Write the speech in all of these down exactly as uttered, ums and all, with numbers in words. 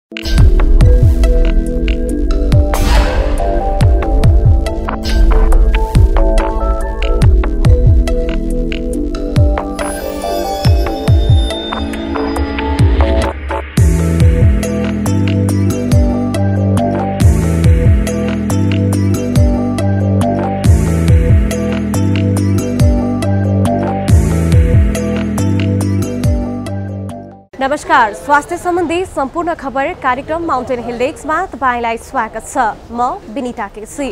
नमस्कार, स्वास्थ्य सम्बन्धी सम्पूर्ण खबर कार्यक्रम माउन्टेन हिल डेस्कमा तपाईलाई स्वागत छ। म विनिता केसी।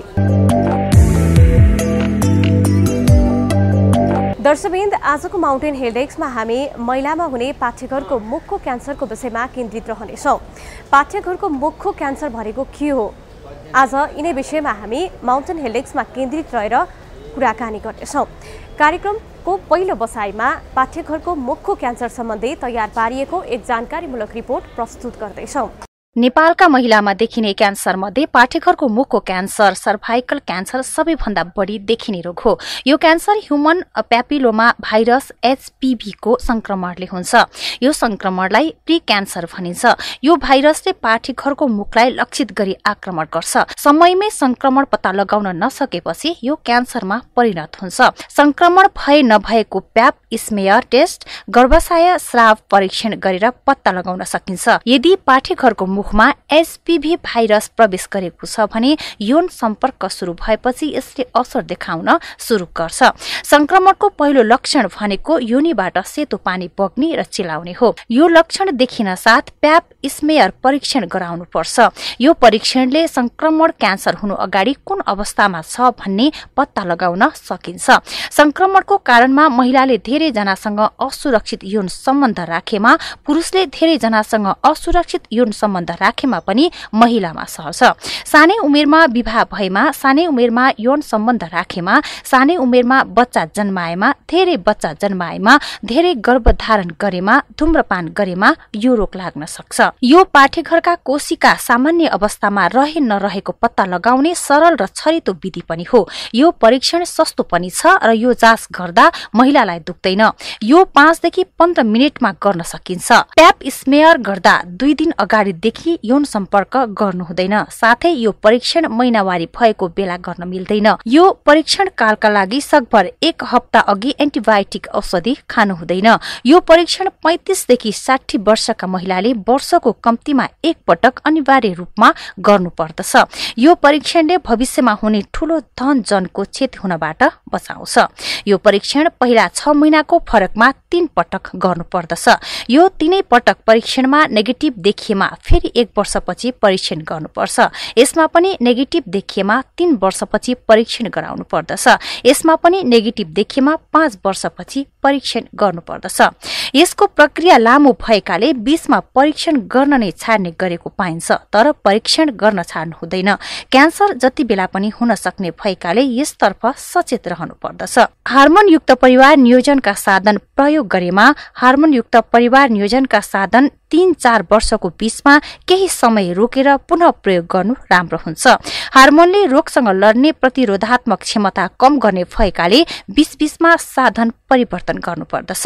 दर्शकवृन्द, आजको माउन्टेन हिल डेस्कमा हामी महिलामा हुने पाठ्यघरको मुखको क्यान्सरको विषयमा केन्द्रित रहनेछौँ। पाठ्यघरको मुखको क्यान्सर भनेको के हो? आज यिनै विषयमा हामी माउन्टेन हिल डेस्कमा केन्द्रित रहेर कुराकानी गर्नेछौँ। कार्यक्रमको पहिलो बसाइमा पाठ्यघरको मुखको क्यान्सर सम्बन्धी तयार पारिएको एक जानकारीमूलक रिपोर्ट प्रस्तुत गर्दैछौँ। नेपालका महिलामा देखिने क्यान्सर मध्ये पाठ्यघरको मुखको क्यान्सर, सर्भाइकल क्यान्सर सबैभन्दा बढी देखिने रोग हो। यो cancer human papilloma virus HPV को संक्रमणले हुन्छ। यो संक्रमणलाई प्री क्यान्सर भनिन्छ। यो भाइरसले पाठ्यघरको मुखलाई लक्षित गरी आक्रमण गर्छ। समयमै संक्रमण पत्ता लगाउन नसकेपछि यो क्यान्सरमा परिणत हुन्छ। संक्रमण भए नभएको प्याप स्मेयर टेस्ट, गर्भाशय स्राव परीक्षण गरेर पत्ता लगाउन सकिन्छ। यदि पाठ्यघरको मुखमा एचपीभी भाइरस प्रवेश गरेको छ भने यौन सम्पर्क सुरु भएपछि यसले असर देखाउन सुरु गर्छ। संक्रमणको पहिलो लक्षण भनेको योनिबाट सेतो पानी बग्ने र चिलाउने हो। यो लक्षण देखिन साथ प्याप स्मेयर परीक्षण गराउनु पर्छ। यो परीक्षणले संक्रमण क्यान्सर हुनु अगाडि कुन अवस्थामा छ भन्ने पत्ता लगाउन सकिन्छ। संक्रमणको कारणमा महिलाले धेरै जनासँग असुरक्षित यौन सम्बन्ध राखेमा, पुरुषले धेरै जनासँग असुरक्षित यौन सम्बन्ध राखेमा पनि महिलामा सर्छ। सानै उमेरमा विवाह भएमा, सानै उमेरमा यौन सम्बन्ध राखेमा, सानै उमेरमा बच्चा जन्माएमा, धेरै बच्चा जन्माएमा, धेरै गर्भधारण गरेमा, धूम्रपान गरेमा यो रोग लाग्न सक्छ। यो पाठ्यघरका कोशिका सामान्य अवस्थामा रहे नरहेको पत्ता लगाउने सरल र छरितो विधि पनि हो। यो परीक्षण सस्तो पनि छ र यो जाँच गर्दा महिलालाई दुख्दैन। यो पाँचदेखि पन्ध्र मिनटमा गर्न सकिन्छ। प्याप स्मेयर गर्दा दुई दिन अगाडिदेखि यौन सम्पर्क गर्नु हुँदैन। साथै यो परीक्षण महिनावारी भएको बेला गर्न मिल्दैन। यो परीक्षण कालका लागि सकभर एक हप्ता अघि एन्टिबायोटिक औषधि खानु हुँदैन। यो परीक्षण पैंतीसदेखि साठी वर्षका महिलाले वर्षको कम्तीमा एक पटक अनिवार्य रूपमा गर्नुपर्दछ। यो परीक्षणले भविष्यमा हुने ठूलो धन जनको क्षति हुनबाट बचाउँछ। यो परीक्षण पहिला छ महिनाको फरकमा तीन पटक गर्नुपर्दछ। यो तीनै पटक परीक्षणमा नेगेटिभ देखिएमा फेरि एक वर्षपछि परीक्षण गर्नुपर्छ। यसमा पनि नेगेटिभ देखिएमा तीन वर्षपछि परीक्षण गराउनु पर्दछ। यसमा पनि नेगेटिभ देखिएमा पाँच वर्षपछि परीक्षण गर्नुपर्दछ। यसको प्रक्रिया लामो भएकाले बीचमा परीक्षण गर्न नै छाड्ने गरेको पाइन्छ, तर परीक्षण गर्न छाड्नु हुँदैन। क्यान्सर जति बेला पनि हुन सक्ने भएकाले यसतर्फ सचेत रहनु पर्दछ। हार्मोनयुक्त परिवार नियोजनका साधन प्रयोग गरेमा, हार्मोनयुक्त परिवार नियोजनका साधन तीन चार वर्षको बीचमा केही समय रोकेर पुनः प्रयोग गर्नु राम्रो हुन्छ। हार्मोनले रोगसँग लड्ने प्रतिरोधात्मक क्षमता कम गर्ने भएकाले बीच बीचमा साधन परिवर्तन गर्नुपर्दछ।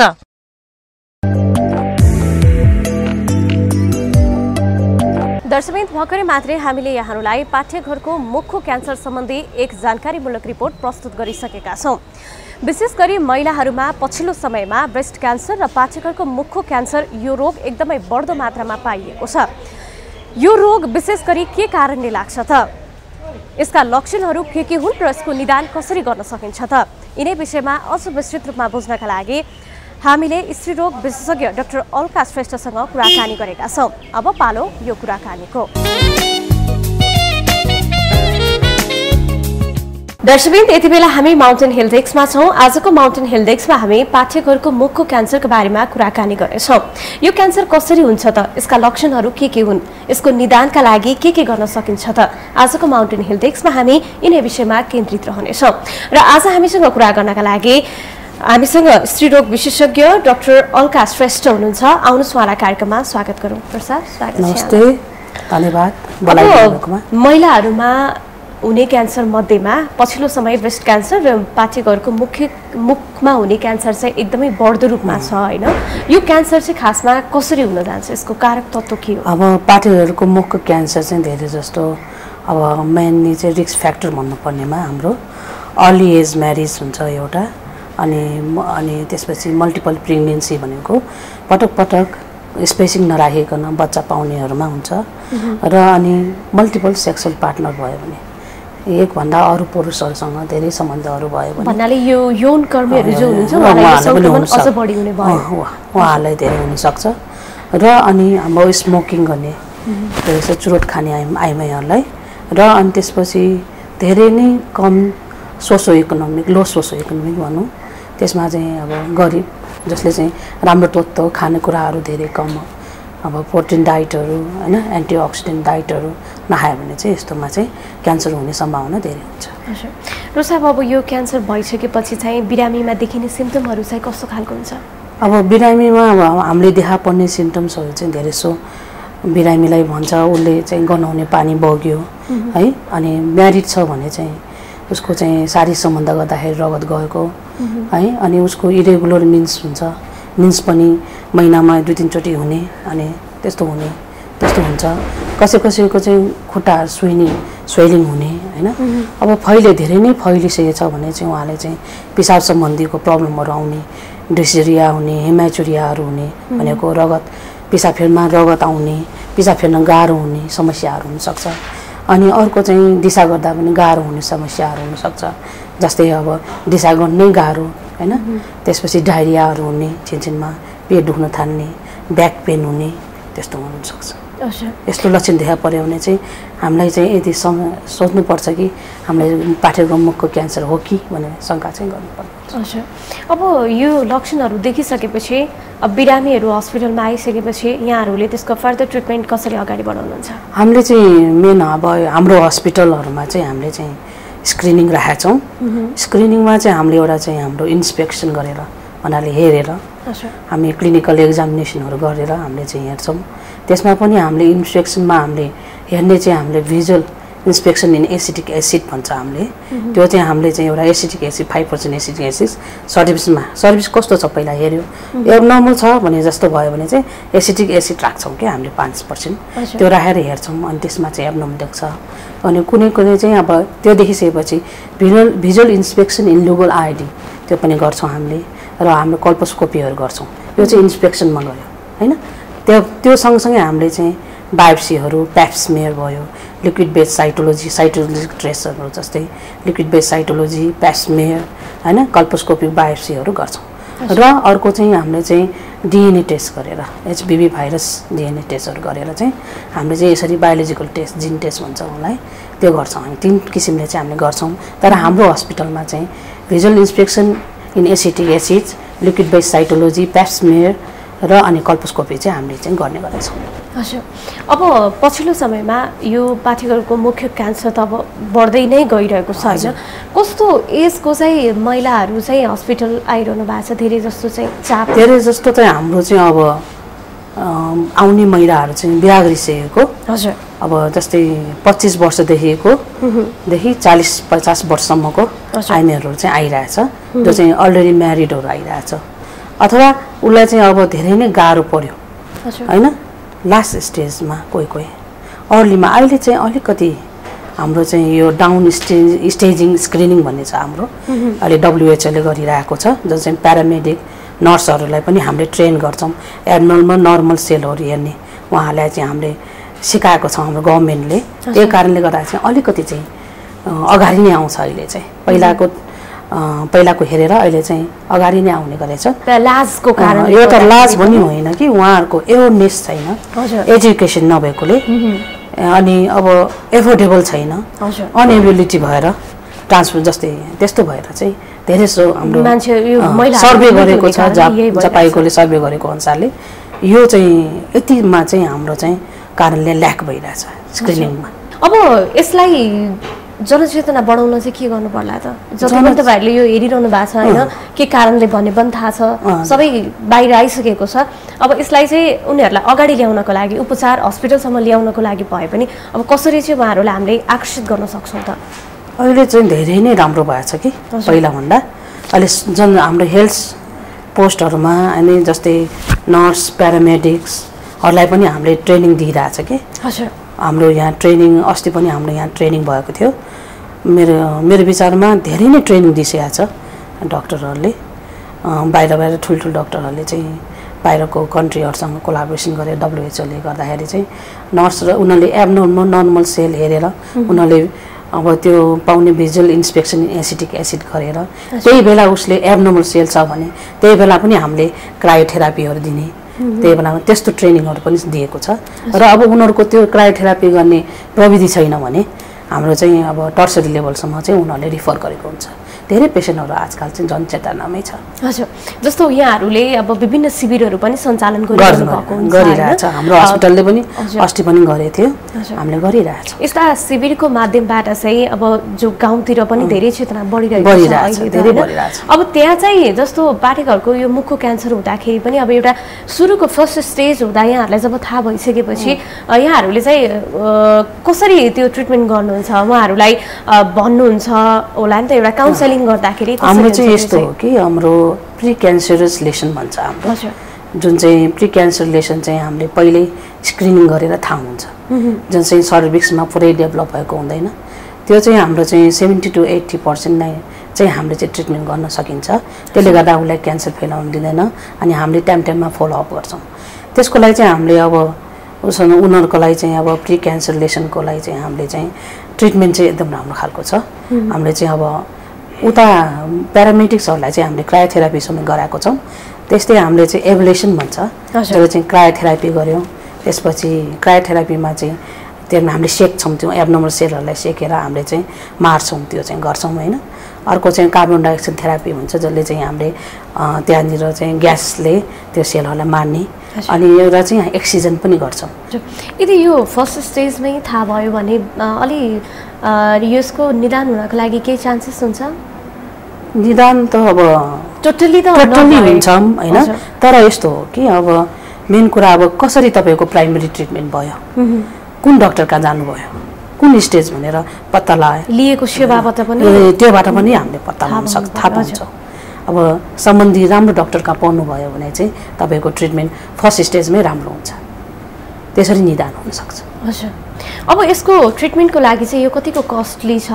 दर्शकवृन्द, भर्खरै मात्रै हामीले यहाँहरूलाई पाठ्यघरको मुखको क्यान्सर सम्बन्धी एक जानकारीमूलक रिपोर्ट प्रस्तुत गरिसकेका छौँ। विशेष गरी महिलाहरूमा पछिल्लो समयमा ब्रेस्ट क्यान्सर र पाठ्यघरको मुखको क्यान्सर यो रोग एकदमै बढ्दो मात्रामा पाइएको छ। यो रोग विशेष गरी के कारणले लाग्छ त? यसका लक्षणहरू के के हुन् र यसको निदान कसरी गर्न सकिन्छ त? यिनै विषयमा अझ विस्तृत रूपमा बुझ्नका लागि हामीले स्त्रीरोग विशेषज्ञ डाक्टर अलका श्रेष्ठसँग कुराकानी गरेका छौँ। अब पालो यो कुराकानीको। दर्शकवृन्द, यति बेला हामी माउन्टेन हिल डेस्कमा छौँ। आजको माउन्टेन हिल डेस्कमा हामी पाठ्यघरको मुखको क्यान्सरको बारेमा कुराकानी गर्नेछौँ। यो क्यान्सर कसरी हुन्छ त? यसका लक्षणहरू के के हुन्? यसको निदानका लागि के के गर्न सकिन्छ त? आजको माउन्टेन हिल डेस्कमा हामी यिनै विषयमा केन्द्रित रहनेछौँ। र आज हामीसँग कुरा गर्नका लागि हामीसँग स्त्रीरोग विशेषज्ञ डाक्टर अलका श्रेष्ठ हुनुहुन्छ। आउनुहोस् उहाँलाई कार्यक्रममा स्वागत गरौँ। प्रसाद, स्वागत छ। नमस्ते, धन्यवाद। महिलाहरूमा हुने क्यान्सर मध्येमा पछिल्लो समय ब्रेस्ट क्यान्सर र पाठेघरको मुख्य मुखमा हुने क्यान्सर चाहिँ एकदमै बढ्दो रूपमा छ होइन यो क्यान्सर चाहिँ खासमा कसरी हुन जान्छ यसको कारक तत्त्व के हो? अब पाठेघरको मुखको क्यान्सर चाहिँ धेरै जस्तो अब मेनली चाहिँ रिस्क फ्याक्टर भन्नुपर्नेमा हाम्रो अर्ली एज म्यारिज हुन्छ एउटा अनि अनि त्यसपछि मल्टिपल प्रेग्नेन्सी भनेको पटक पटक स्पेसिङ नराखिकन बच्चा पाउनेहरूमा हुन्छ र अनि मल्टिपल सेक्सुअल पार्टनर भयो भने एकभन्दा अरू पुरुषहरूसँग धेरै सम्बन्धहरू भयो भने भन्नाले यो यौन कर्मीहरू जो हुनुहुन्छ उहाँलाई संक्रमण अझ बढी हुने भयो उहाँहरूलाई धेरै हुनसक्छ र अनि हाम्रो स्मोकिङ गर्ने त्यसो चुरोट खाने आइमाईहरूलाई र अनि त्यसपछि धेरै नै कम सोसो इकोनोमिक लो सोसो इकोनोमिक भनौँ त्यसमा चाहिँ अब गरिब जसले चाहिँ राम्रो तत्त्व खानेकुराहरू धेरै कम अब प्रोटिन डाइटहरू होइन एन्टिअक्सिडेन्ट डाइटहरू नखायो भने चाहिँ यस्तोमा चाहिँ क्यान्सर हुने सम्भावना धेरै हुन्छ। हजुर र साहब अब यो क्यान्सर भइसकेपछि चाहिँ बिरामीमा देखिने सिम्टमहरू चाहिँ कस्तो खालको हुन्छ? अब बिरामीमा अब हामीले देखा पर्ने सिम्टम्सहरू चाहिँ धेरै सो बिरामीलाई भन्छ उसले चाहिँ गनाउने पानी बग्यो है अनि म्यारिड छ भने चाहिँ उसको चाहिँ शारीरिक सम्बन्ध गर्दाखेरि रगत गएको है अनि उसको इरेगुलर मिन्स हुन्छ मिन्स पनि महिनामा दुई तिनचोटि हुने अनि त्यस्तो हुने त्यस्तो हुन्छ कसै कसैको चाहिँ खुट्टा स्वेलिङ स्वेलिङ हुने होइन अब फैले धेरै नै फैलिसकेको छ भने चाहिँ उहाँले चाहिँ पिसाब सम्बन्धीको प्रब्लमहरू आउने डिसेरिया हुने हेमाचुरियाहरू हुने भनेको रगत पिसाब फेर्नमा रगत आउने पिसाब फेर्न गाह्रो हुने समस्याहरू हुनसक्छ अनि अर्को चाहिँ दिशा गर्दा पनि गाह्रो हुने समस्याहरू हुनसक्छ जस्तै अब दिशा गर्नै गाह्रो होइन त्यसपछि डायरियाहरू हुने छिनछिनमा पेट दुख्न थाल्ने ब्याक पेन हुने त्यस्तो हुनसक्छ। यस्तो लक्षण देखा पर्यो भने चाहिँ हामीलाई चाहिँ यदि सोच्नुपर्छ कि हामीलाई पाठेघर मुखको क्यान्सर हो कि भनेर शङ्का चाहिँ गर्नुपर्छ। हजुर अब यो लक्षणहरू देखिसकेपछि अब बिरामीहरू हस्पिटलमा आइसकेपछि यहाँहरूले त्यसको फर्दर ट्रिटमेन्ट कसरी अगाडि बढाउनुहुन्छ? हामीले चाहिँ मेन अब हाम्रो हस्पिटलहरूमा चाहिँ हामीले चाहिँ स्क्रिनिङ राखेका छौँ। स्क्रिनिङमा चाहिँ हामीले एउटा चाहिँ हाम्रो इन्सपेक्सन गरेर भन्नाले हेरेर हामी क्लिनिकल एक्जामिनेसनहरू गरेर हामीले चाहिँ हेर्छौँ। त्यसमा पनि हामीले इन्सपेक्सनमा हामीले हेर्ने चाहिँ हामीले visual inspection in acetic acid भन्छ हामीले त्यो चाहिँ हामीले चाहिँ एउटा acetic acid five percent acetic acid सर्भिसमा सर्भिस कस्तो छ पहिला हेऱ्यो अब नर्मल छ भने जस्तो भयो भने चाहिँ एसिटिक एसिड राख्छौँ कि हामीले पाँच पर्सेन्ट त्यो राखेर हेर्छौँ अनि त्यसमा चाहिँ अब नर्मल देख्छ अनि कुनै कुनै चाहिँ अब त्यो देखिसकेपछि visual visual inspection in Lugol iodine त्यो पनि गर्छौँ हामीले र हाम्रो कल्पोस्कोपीहरू गर्छौँ यो चाहिँ इन्सपेक्सनमा गयो होइन त्यो त्यो सँगसँगै हामीले चाहिँ बायोप्सीहरू प्याप्समेयर भयो लिक्विड बेस साइटोलोजी साइटोलोजिक ट्रेसहरू जस्तै लिक्विड बेस साइटोलोजी प्याप्समेयर होइन कल्पोस्कोपिक बायोप्सीहरू गर्छौँ र अर्को चाहिँ हामीले चाहिँ डिएनए टेस्ट गरेर एचपिभी भाइरस डिएनए टेस्टहरू गरेर चाहिँ हामीले चाहिँ यसरी बायोलोजिकल टेस्ट जिन टेस्ट भन्छ उसलाई त्यो गर्छौँ हामी तिन किसिमले चाहिँ हामीले गर्छौँ तर हाम्रो हस्पिटलमा चाहिँ visual inspection in acetic acid liquid base cytology pap smear र अनि कल्पोस्कोपी चाहिँ हामीले चाहिँ गर्ने गरेछौँ। हजुर अब पछिल्लो समयमा यो पाठेघरको मुख्य क्यान्सर त अब बढ्दै नै गइरहेको छ होइन कस्तो एजको चाहिँ महिलाहरू चाहिँ हस्पिटल आइरहनु भएको छ धेरै जस्तो चाहिँ चाप धेरै जस्तो चाहिँ हाम्रो चाहिँ अब आउने महिलाहरू चाहिँ बिहा गरिसकेको हजुर अब जस्तै पच्चिस वर्षदेखिको देखि चालिस पचास वर्षसम्मको आइमाईहरू चाहिँ आइरहेछ जो चाहिँ अलरेडी म्यारिडहरू आइरहेछ अथवा उसलाई चाहिँ अब धेरै नै गाह्रो पर्यो होइन लास्ट स्टेजमा कोही कोही अर्लीमा अहिले चाहिँ अलिकति हाम्रो चाहिँ यो डाउन स्टेज स्टेजिङ स्क्रिनिङ भन्ने छ हाम्रो अहिले डब्लुएचओले गरिरहेको छ जो चाहिँ प्यारामेडिक नर्सहरूलाई पनि हामीले ट्रेन गर्छौँ एब्नर्मल नर्मल सेलहरू हेर्ने उहाँहरूलाई चाहिँ हामीले सिकाएको छौँ हाम्रो गभर्मेन्टले त्यही कारणले गर्दा चाहिँ अलिकति चाहिँ अगाडि नै आउँछ अहिले चाहिँ पहिलाको पहिलाको हेरेर अहिले चाहिँ अगाडि नै आउने गरेछ लाजको कारण यो त लाज पनि होइन कि उहाँहरूको एवेरनेस छैन एजुकेसन नभएकोले अनि अब एफोर्डेबल छैन अनएबिलिटी भएर ट्रान्सफर जस्तै त्यस्तो भएर चाहिँ धेरै सो हाम्रो सर्वे गरेको छ जपाइकोले सर्वे गरेको अनुसारले यो चाहिँ यतिमा चाहिँ हाम्रो चाहिँ कारणले ल्याक भइरहेछ स्क्रिनिङमा। अब यसलाई जनचेतना बढाउन चाहिँ के गर्नु पर्ला त? जति पनि तपाईँहरूले यो हेरिरहनु भएको छ होइन, के कारणले भन्ने पनि थाहा छ, सबै बाहिर आइसकेको छ। अब यसलाई चाहिँ उनीहरूलाई अगाडि ल्याउनको लागि, उपचार हस्पिटलसम्म ल्याउनको लागि भए पनि अब कसरी चाहिँ उहाँहरूलाई हामीले आकर्षित गर्न सक्छौँ त? अहिले चाहिँ धेरै नै राम्रो भएछ कि पहिलाभन्दा। अहिले जुन हाम्रो हेल्थ पोस्टहरूमा अनि जस्तै नर्स प्यारामेडिक्सहरूलाई पनि हामीले ट्रेनिङ दिइरहेछ कि। हजुर, हाम्रो यहाँ ट्रेनिङ अस्ति पनि हाम्रो यहाँ ट्रेनिङ भएको थियो। मेरो मेरो विचारमा धेरै नै ट्रेनिङ दिइसकेको छ डक्टरहरूले। बाहिर बाहिर ठुल्ठुलो डक्टरहरूले चाहिँ बाहिरको कन्ट्रीहरूसँग कोलाबोरेसन गरेर डब्लुएचओले गर्दाखेरि चाहिँ नर्स र उनीहरूले एबनर्मल नर्मल सेल हेरेर उनीहरूले अब त्यो पाउने भिजुअल इन्सपेक्सन एसिटिक एसिड गरेर त्यही बेला उसले एबनर्मल सेल छ भने त्यही बेला पनि हामीले क्रायोथेरापीहरू दिने, त्यही बेलामा त्यस्तो ट्रेनिङहरू पनि दिएको छ। र अब उनीहरूको त्यो क्रायोथेरापी गर्ने प्रविधि छैन भने हाम्रो चाहिँ अब टर्सरी लेभलसम्म चाहिँ उनीहरूले रिफर गरेको हुन्छ। धेरै पेसेन्टहरू आजकल चाहिँ जनचेतनामै छ। हजुर, जस्तो यहाँहरूले अब विभिन्न शिविरहरू पनि सञ्चालन गरिरहेछ। हाम्रो हस्पिटलले पनि अस्ति पनि गरेको थियो, हामीले गरिरहेछ। यस्ता शिविरको माध्यमबाट चाहिँ अब जो गाउँतिर पनि धेरै चेतना बढिरहेको छ। अब त्यहाँ चाहिँ जस्तो पाठेघरको यो मुखको क्यान्सर हुँदाखेरि पनि अब एउटा सुरुको फर्स्ट स्टेज हुँदा यहाँहरूलाई जब थाहा भइसकेपछि यहाँहरूले चाहिँ कसरी त्यो ट्रिटमेन्ट गर्नुहुन्छ? उहाँहरूलाई भन्नुहुन्छ होला नि त, एउटा काउन्सिलिङ गर्दाखेरि हाम्रो चाहिँ यस्तो हो कि हाम्रो प्री क्यान्सरस लेसन भन्छ हाम्रो, जुन चाहिँ प्री क्यान्सर लेसन चाहिँ हामीले पहिल्यै स्क्रिनिङ गरेर थाहा हुन्छ, जुन चाहिँ सर्भिक्समा पुरै डेभलप भएको हुँदैन। त्यो चाहिँ हाम्रो चाहिँ सेभेन्टी टु एट्टी पर्सेन्ट नै चाहिँ हामीले चाहिँ ट्रिटमेन्ट गर्न सकिन्छ। त्यसले गर्दा उसलाई क्यान्सर फैलाउनु दिँदैन अनि हामीले टाइम टाइममा फलोअप गर्छौँ। त्यसको लागि चाहिँ हामीले अब उसँग उनीहरूको लागि चाहिँ अब प्री क्यान्सर लेसनको लागि चाहिँ हामीले चाहिँ ट्रिटमेन्ट चाहिँ एकदम राम्रो खालको छ। हामीले चाहिँ अब उता प्यारामेडिक्सहरूलाई चाहिँ हामीले क्रायोथेरापीसम्म गराएको छौँ। त्यस्तै हामीले चाहिँ एभुलेसन भन्छ, जसले चाहिँ क्रायोथेरापी गऱ्यौँ। त्यसपछि क्रायोथेरापीमा चाहिँ त्यसमा हामीले सेक्छौँ, त्यो एबनर्मल सेलहरूलाई सेकेर हामीले चाहिँ मार्छौँ, त्यो चाहिँ गर्छौँ होइन। अर्को चाहिँ कार्बन डाइअक्साइड थेरापी हुन्छ, जसले चाहिँ हामीले त्यहाँनिर चाहिँ ग्यासले त्यो सेलहरूलाई मार्ने, अनि एउटा चाहिँ एक्सिजन पनि गर्छौँ। यदि यो फर्स्ट स्टेजमै थाहा भयो भने अलि यसको निदान हुनको लागि केही चान्सेस हुन्छ? निदान त अब टोटली त टोटली हुन्छ होइन, तर यस्तो हो कि अब मेन कुरा अब कसरी तपाईँको प्राइमेरी ट्रिटमेन्ट भयो, कुन डक्टर कहाँ जानुभयो, कुन स्टेज भनेर पत्ता लगायो, लिएको सेवाबाट पनि त्योबाट पनि हामीले पत्ता लगाउन सक्छ, थाहा पाउँछौँ। अब सम्बन्धी राम्रो डक्टर कहाँ पाउनुभयो भने चाहिँ तपाईँको ट्रिटमेन्ट फर्स्ट स्टेजमै राम्रो हुन्छ, त्यसरी निदान हुनसक्छ। हजुर, अब यसको ट्रिटमेन्टको लागि चाहिँ यो कतिको कस्टली छ?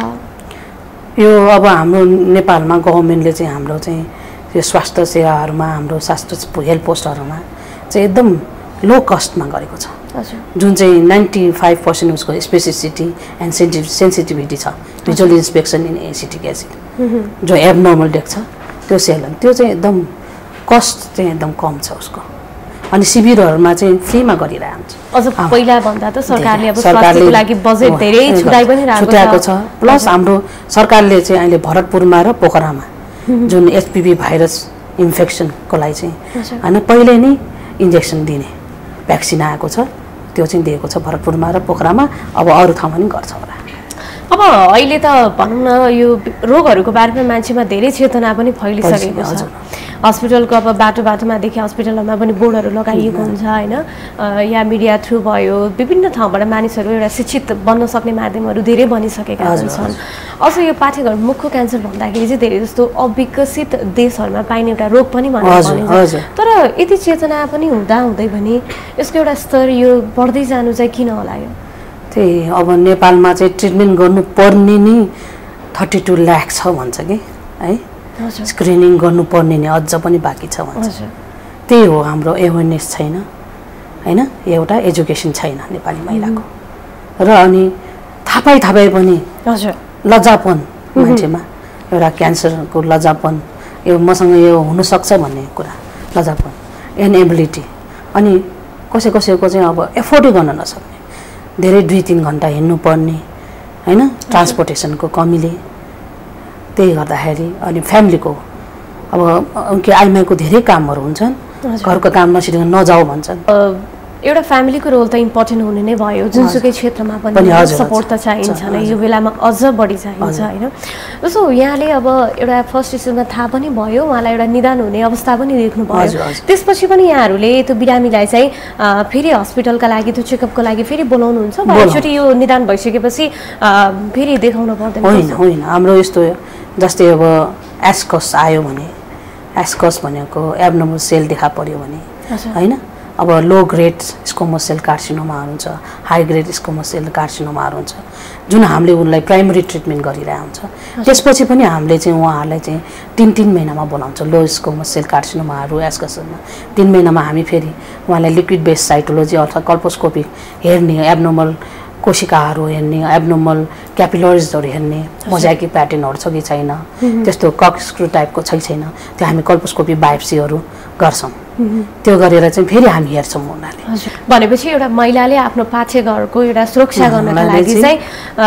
यो अब हाम्रो नेपालमा गभर्मेन्टले चाहिँ हाम्रो चाहिँ यो स्वास्थ्य सेवाहरूमा हाम्रो स्वास्थ्य हेल्थ पोस्टहरूमा चाहिँ एकदम लो कस्टमा गरेको छ, जुन चाहिँ नाइन्टी फाइभ पर्सेन्ट उसको स्पेसिसिटी एन्ड सेन्सि सेन्सिटिभिटी छ visual inspection in acetic acid, जो एबनर्मल देख्छ त्यो सेल, त्यो चाहिँ एकदम कस्ट चाहिँ एकदम कम छ उसको। अनि शिविरहरूमा चाहिँ फ्रीमा गरिरहन्छ। अझ पहिला भन्दा त सरकारले अब स्वास्थ्यको लागि बजेट धेरै छुटाइ पनि छुट्याएको छ। प्लस हाम्रो सरकारले चाहिँ अहिले भरतपुरमा र पोखरामा जुन एचपिभी भाइरस इन्फेक्सनको लागि चाहिँ होइन पहिले नै इन्जेक्सन दिने भ्याक्सिन आएको छ, त्यो चाहिँ दिएको छ भरतपुरमा र पोखरामा। अब अरू ठाउँमा पनि गर्छ होला। अब अहिले त भनौँ न यो रोगहरूको बारेमा मान्छेमा धेरै चेतना पनि फैलिसकेको छ। हस्पिटलको अब बाटो बाटोमा देखि हस्पिटलहरूमा पनि बोर्डहरू लगाइएको हुन्छ होइन, या मिडिया थ्रु भयो, विभिन्न ठाउँबाट मानिसहरू एउटा शिक्षित बन्न सक्ने माध्यमहरू धेरै बनिसकेका हुन्छन्। अझ यो पाठेघर मुखको क्यान्सर भन्दाखेरि चाहिँ धेरै जस्तो अविकसित देशहरूमा पाइने एउटा रोग पनि भनिन्छ। तर यति चेतना पनि हुँदा हुँदै पनि यसको एउटा स्तर यो बढ्दै जानु चाहिँ किन होला? यो त्यही अब नेपालमा चाहिँ ट्रिटमेन्ट गर्नुपर्ने नि थर्टी टू लाख छ भन्छ कि है, स्क्रिनिङ गर्नुपर्ने नि अझ पनि बाँकी छ भन्छ। त्यही हो, हाम्रो एवेरनेस छैन होइन, एउटा एजुकेसन छैन नेपाली महिलाको, र अनि थाहा पाइ थाहा पाइ पनि लज्जापन मान्छेमा, एउटा क्यान्सरको लज्जापन, यो मसँग यो हुनसक्छ भन्ने कुरा, लज्जापन, इनएबिलिटी, अनि कसै कसैको चाहिँ अब एफोर्डै गर्न नसक्ने, धेरै दुई तिन घन्टा हिँड्नुपर्ने होइन, ट्रान्सपोर्टेसनको कमीले, त्यही गर्दाखेरि अनि फ्यामिलीको अब के आइमाईको धेरै कामहरू हुन्छन्, घरको काम नसिकेर नजाऊ भन्छन्। एउटा फ्यामिलीको रोल त इम्पोर्टेन्ट हुने नै भयो जुनसुकै क्षेत्रमा पनि सपोर्ट त चाहिन्छ नै यो बेलामा अझ बढी चाहिन्छ होइन जस्तो यहाँले अब एउटा फर्स्ट स्टेजमा थाहा पनि भयो उहाँलाई एउटा निदान हुने अवस्था पनि देख्नु भयो त्यसपछि पनि यहाँहरूले त्यो बिरामीलाई चाहिँ फेरि हस्पिटलका लागि त्यो चेकअपको लागि फेरि बोलाउनुहुन्छ वा एकचोटि यो निदान भइसकेपछि फेरि देखाउन पर्दैन होइन होइन हाम्रो यस्तो जस्तै अब एस्कस आयो भने एस्कस भनेको एब्नर्मल सेल देखा पर्यो भने होइन अब लो ग्रेड स्क्वामस सेल कार्सिनोमाहरू हुन्छ हाई ग्रेड स्क्वामस सेल कार्सिनोमाहरू हुन्छ जुन हामीले उनलाई प्राइमरी ट्रिटमेन्ट गरिरहेको हुन्छ त्यसपछि पनि हामीले चाहिँ उहाँहरूलाई चाहिँ तिन तिन महिनामा बोलाउँछ लो स्क्वामस सेल कार्सिनोमाहरू एस्कसमा तिन महिनामा हामी फेरि उहाँलाई लिक्विड बेस्ड साइटोलोजी अथवा कल्पोस्कोपी हेर्ने एब्नर्मल कोशिकाहरू हेर्ने एब्नर्मल क्यापिलरिजहरू हेर्ने मोजाइकी प्याटर्नहरू छ कि छैन त्यस्तो कक्स्क्रु टाइपको छ कि छैन त्यो हामी कल्पोस्कोपी बायोप्सीहरू गर्छौँ त्यो गरेर चाहिँ फेरि हामी हेर्छौँ उनीहरूले भनेपछि एउटा महिलाले आफ्नो पाठेघरको एउटा सुरक्षा गर्नका लागि चाहिँ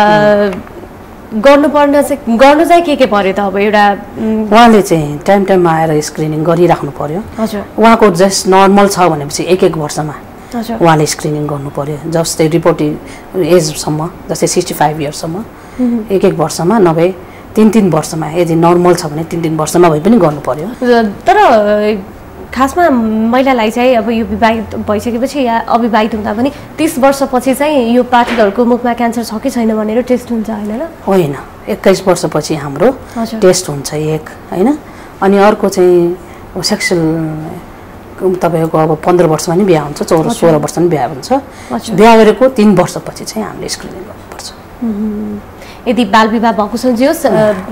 गर्नुपर्ने चाहिँ गर्नु चाहिँ के के पर्यो त अब एउटा उहाँले चाहिँ टाइम टाइममा आएर स्क्रिनिङ गरिराख्नु पर्यो उहाँको जस्ट नर्मल छ भनेपछि एक एक वर्षमा उहाँले स्क्रिनिङ गर्नु पर्यो जस्तै रिपोर्टिङ एजसम्म जस्तै सिक्सटी फाइभ इयर्ससम्म एक एक वर्षमा नभए तिन तिन वर्षमा यदि नर्मल छ भने तिन तिन वर्षमा भए पनि गर्नु पर्यो तर खासमा महिलालाई चाहिँ अब यो विवाहित भइसकेपछि या अविवाहित हुँदा पनि तीस वर्षपछि चाहिँ यो पाठेघरको मुखमा क्यान्सर छ कि छैन भनेर टेस्ट हुन्छ होइन र होइन एक्काइस वर्षपछि हाम्रो टेस्ट हुन्छ एक होइन अनि अर्को चाहिँ सेक्सुअल तपाईँको अब पन्ध्र वर्षमा नि बिहा हुन्छ चौध सोह्र वर्षमा बिहा हुन्छ बिहा गरेको तिन वर्षपछि चाहिँ हामीले स्क्रिनिङ गर्नुपर्छ यदि बाल विवाह भएको छ जोस्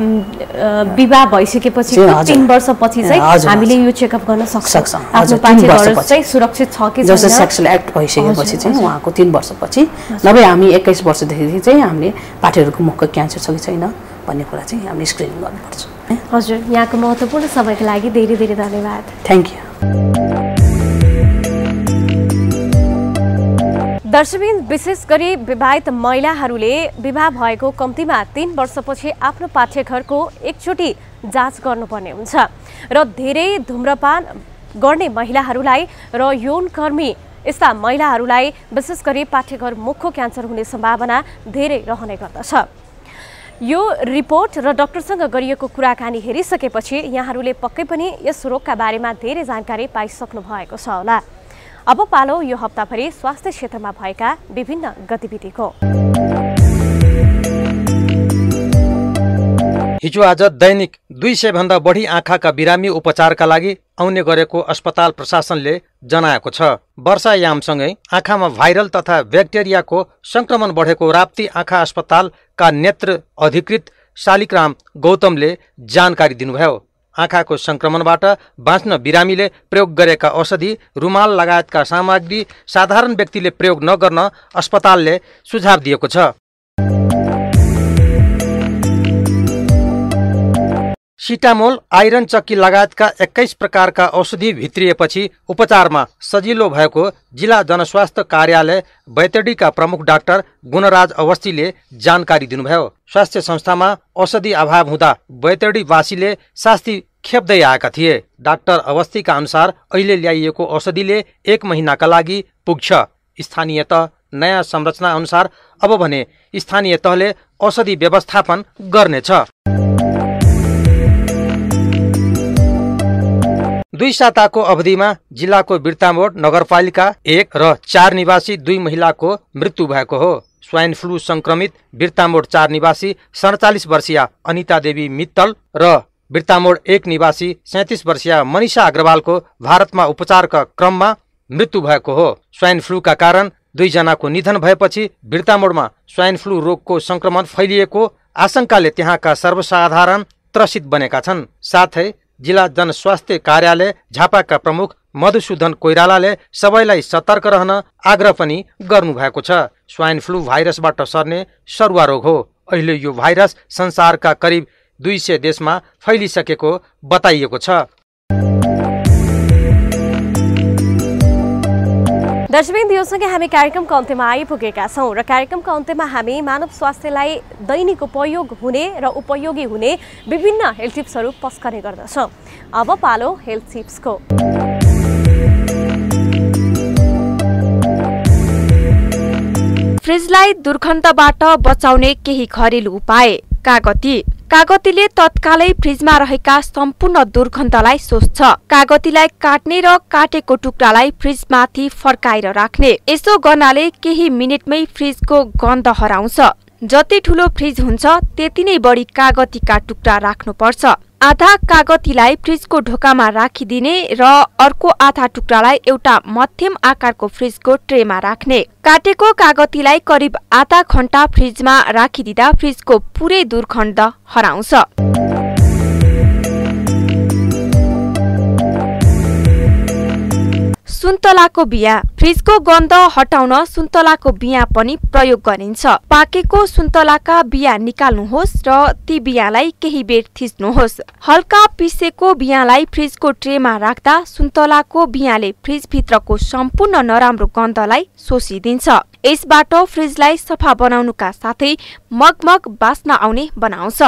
विवाह भइसकेपछि तीन वर्षपछि चाहिँ हामीले यो चेकअप गर्न सक्छौँ आफ्नो पाठेघर चाहिँ सुरक्षित छ कि छैन जस्तै सेक्सुअल एक्ट भइसकेपछि चाहिँ उहाँको तीन वर्षपछि नभए हामी एक्काइस वर्षदेखि चाहिँ हामीले पाठेघरको मुखको क्यान्सर छ कि छैन भन्ने कुरा चाहिँ हामीले स्क्रिनिङ गर्नुपर्छ हजुर यहाँको महत्त्वपूर्ण समयको लागि धेरै धेरै धन्यवाद थ्याङ्क यू दर्शकबिन विशेष गरी विवाहित महिलाहरूले विवाह भएको कम्तीमा तीन वर्षपछि आफ्नो पाठेघरको एकचोटि जाँच गर्नुपर्ने हुन्छ र धेरै धूम्रपान गर्ने महिलाहरूलाई र यौनकर्मी यस्ता महिलाहरूलाई विशेष गरी पाठेघर मुखको क्यान्सर हुने सम्भावना धेरै रहने गर्दछ यो रिपोर्ट र डाक्टरसँग गरिएको कुराकानी हेरिसकेपछि यहाँहरूले पक्कै पनि यस रोगका बारेमा धेरै जानकारी पाइसक्नु भएको छ होला अब पालो यो हप्ताभरि स्वास्थ्य क्षेत्रमा भएका विभिन्न गतिविधिको हिजो आज दैनिक दुई सय भन्दा बढी आँखाका बिरामी उपचारका लागि आउने गरेको अस्पताल प्रशासनले जनाएको छ वर्षायामसँगै आँखामा भाइरल तथा ब्याक्टेरियाको संक्रमण बढेको राप्ती आँखा अस्पतालका नेत्र अधिकृत शालिग्राम गौतमले जानकारी दिनुभयो आँखाको संक्रमणबाट बाँच्न बिरामीले प्रयोग गरेका औषधि रुमाल लगायतका सामग्री साधारण व्यक्तिले प्रयोग नगर्न अस्पतालले सुझाव दिएको छ सिटामोल आइरन चक्की लगायतका एक्काइस प्रकारका औषधि भित्रिएपछि उपचारमा सजिलो भएको जिल्ला जनस्वास्थ्य कार्यालय बैतडीका प्रमुख डाक्टर गुणराज अवस्थीले जानकारी दिनुभयो स्वास्थ्य संस्थामा औषधि अभाव हुँदा बैतडीवासीले शास्ति खेप्दै आएका थिए डाक्टर अवस्थीका अनुसार अहिले ल्याइएको औषधिले एक महिनाका लागि पुग्छ स्थानीय तह नयाँ संरचना अनुसार अब भने स्थानीय तहले औषधि व्यवस्थापन गर्नेछ दुई साताको अवधिमा जिल्लाको बिर्तामोड नगरपालिका एक र चार निवासी दुई महिलाको मृत्यु भएको हो स्वाइन फ्लू संक्रमित बिर्तामोड चार निवासी सडचालिस वर्षीय अनिता देवी मित्तल र बिर्तामोड एक निवासी सैंतीस वर्षीय मनिषा अग्रवालको भारतमा उपचारका क्रममा मृत्यु भएको हो स्वाइन फ्लूका कारण दुईजनाको निधन भएपछि बिर्तामोडमा स्वाइन फ्लू रोगको संक्रमण फैलिएको आशंकाले त्यहाँका सर्वसाधारण त्रसित बनेका छन् साथै जिल्ला जनस्वास्थ्य कार्यालय झापाका प्रमुख मधुसूदन कोइरालाले सबैलाई सतर्क रहन आग्रह पनि गर्नुभएको छ स्वाइन फ्लू भाइरसबाट सर्ने सरुवा रोग हो अहिले यो भाइरस संसारका करिब दुई सय देशमा फैलिसकेको बताइएको छ दर्शकबिन योसँगै हामी कार्यक्रमको अन्त्यमा आइपुगेका छौँ र कार्यक्रमको अन्त्यमा हामी मानव स्वास्थ्यलाई दैनिक उपयोग हुने र उपयोगी हुने विभिन्न हेल्थ टिप्सहरू पस्कने गर्दछौँ अब पालो हेल्थ टिप्सको फ्रिजलाई दुर्गन्धबाट बचाउने केही घरेलु उपाय। कागती कागतीले तत्कालै फ्रिजमा रहेका सम्पूर्ण दुर्गन्धलाई सोच्छ। कागतीलाई काट्ने र काटेको टुक्रालाई फ्रिजमाथि फर्काएर राख्ने। यसो गर्नाले केही मिनेटमै फ्रिजको गन्ध हराउँछ। जति ठूलो फ्रिज हुन्छ त्यति नै बढी कागतीका टुक्रा राख्नुपर्छ। आधा कागतीलाई फ्रिजको ढोकामा राखिदिने र अर्को आधा टुक्रालाई एउटा मध्यम आकारको फ्रिजको ट्रेमा राख्ने। काटेको कागतीलाई करिब आधा घण्टा फ्रिजमा राखिदिँदा फ्रिजको पुरै दुर्गन्ध हराउँछ। सुन्तलाको बिया फ्रिजको गन्ध हटाउन सुन्तलाको बिया पनि प्रयोग गरिन्छ। पाकेको सुन्तलाका बिया निकाल्नुहोस् र ती बियालाई केही बेर थिच्नुहोस्। हल्का पिसेको बियालाई फ्रिजको ट्रेमा राख्दा सुन्तलाको बियाले फ्रिजभित्रको सम्पूर्ण नराम्रो गन्धलाई सोसिदिन्छ। यसबाट फ्रिजलाई सफा बनाउनुका साथै मगमग बास्ना आउने बनाउँछ।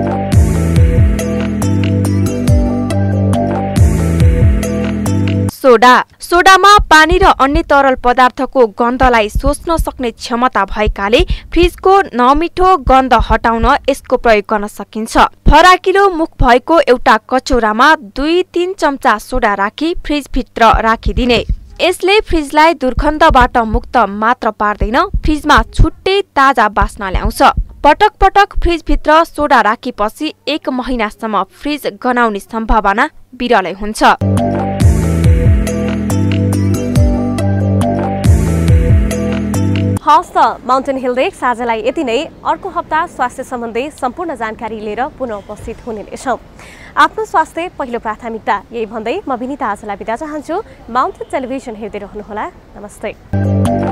सोडा सोडामा पानी र अन्य तरल पदार्थको गन्धलाई सोच्न सक्ने क्षमता भएकाले फ्रिजको नमिठो गन्ध हटाउन यसको प्रयोग गर्न सकिन्छ। फराकिलो मुख भएको एउटा कचौरामा दुई तीन चम्चा सोडा राखी फ्रिजभित्र राखिदिने। यसले फ्रिजलाई दुर्गन्धबाट मुक्त मात्र पार्दैन, फ्रिजमा छुट्टै ताजा बास्ना ल्याउँछ। पटक पटक फ्रिजभित्र सोडा राखेपछि एक महिनासम्म फ्रिज गनाउने सम्भावना बिरलै हुन्छ। हवस् त माउन्टेन हिल देख साझालाई यति नै। अर्को हप्ता स्वास्थ्य सम्बन्धी सम्पूर्ण जानकारी लिएर पुनः उपस्थित हुने नै छौँ। आफ्नो स्वास्थ्य पहिलो प्राथमिकता यही भन्दै म विनिता आजलाई बिदा चाहन्छु। माउन्टेन टेलिभिजन हेर्दै रहनुहोला। नमस्ते।